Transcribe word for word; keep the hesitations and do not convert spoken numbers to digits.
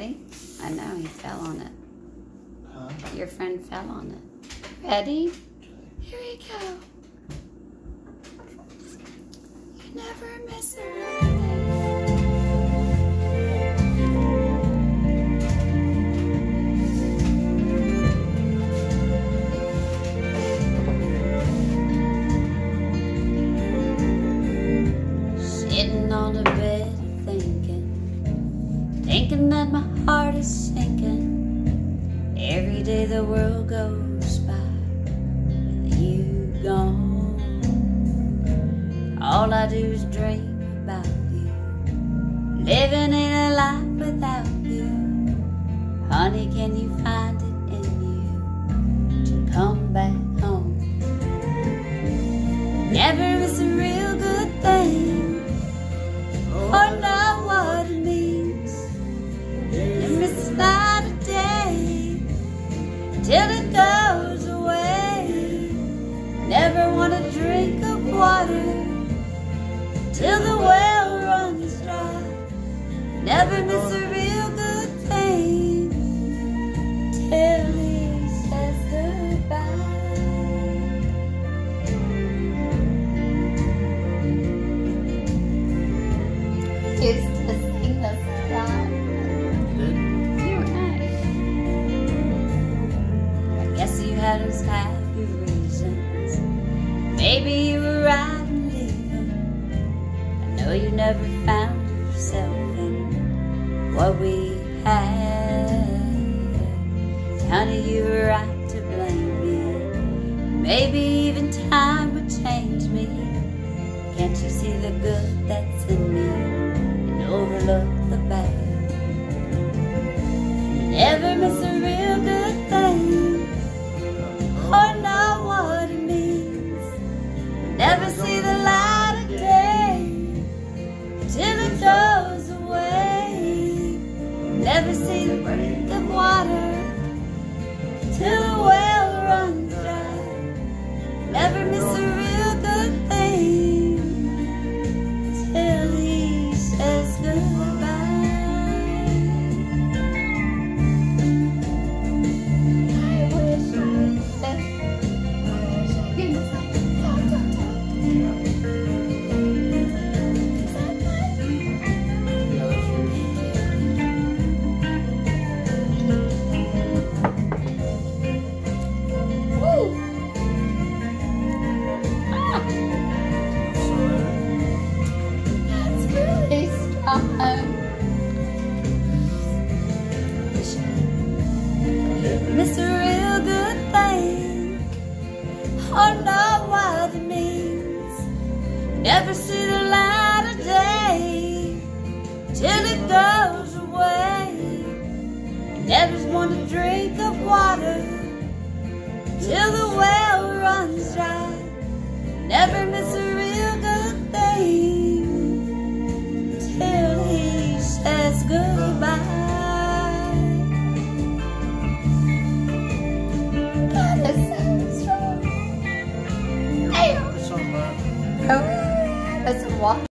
Ready? I know, he fell on it. Huh? Your friend fell on it. Ready? Here we go. You never miss a birthday. Sitting on the bed thinking, thinking that my heart is sinking. Every day the world goes by with you gone. All I do is dream about you. Living in a life without you. Honey, can you find it in you to come back home? Never miss a real good thing, or know what it means. You miss a light of day till it goes away. Never want a drink of water till the well runs dry. Never miss a real good thing till he says goodbye. Used to sing this song. You're right. I guess you had those happy reasons. Maybe you were right in leaving. I know you never found yourself in what we had. Honey, you were right to blame me. Maybe even time would change me. Can't you see the good that's in me and overlook the bad? Never miss a real good thing, or know what it means. Never see the light of day till it goes away. Never see the break of water till the well runs dry. Never miss a real good thing till he says goodbye. I wish I said, I wish I could say, talk, talk, talk. Is that nice? Yeah, that's true. Woo! Ah, Sorry. that's really strong. Miss a real good thing, or know what it means. Never see the light of day till it goes away. Never want a drink of water till the well runs dry. Never miss a real good thing till he says goodbye. God, that's so strong. Hey, It's not bad. that's a walk.